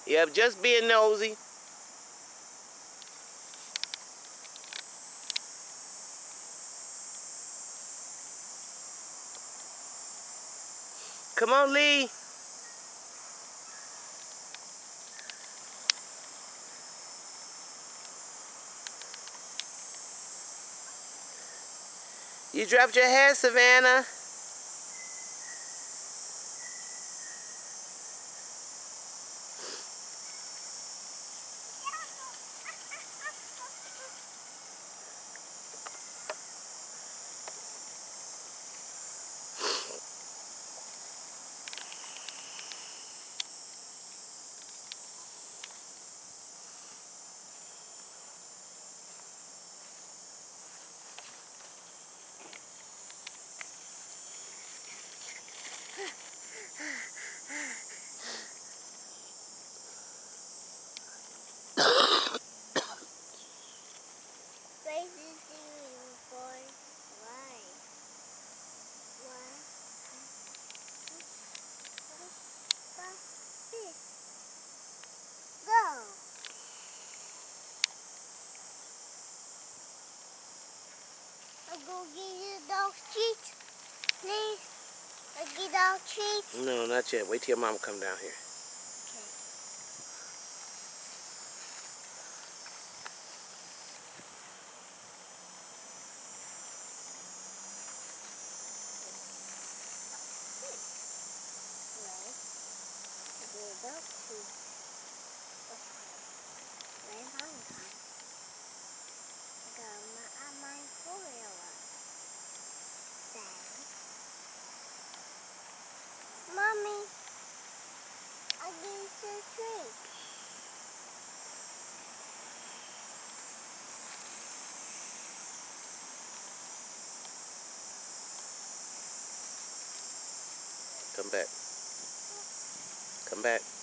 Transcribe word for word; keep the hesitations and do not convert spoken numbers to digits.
Yep, just being nosy. Come on, Lee. You dropped your hair, Savannah. I'll go get you dog treats, please. I'll get dog treats. No, not yet. Wait till your mom come down here. Dog treats. Lấy món này. Rồi mà ăn mang phố rồi ạ. Mommy, I give you a treat. Come back. Come back.